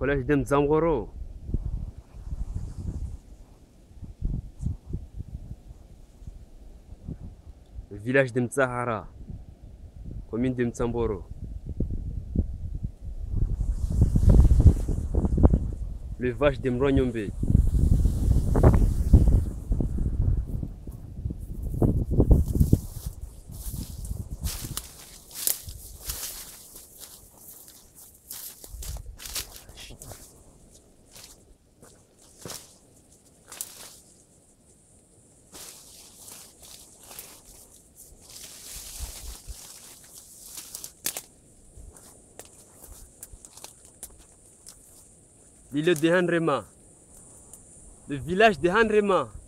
collège de Mzamboro. Le village de Mtsahara, commune de Mtsamboro. Le vache de Mronyombe. L'île de Handrema, le village de Handrema.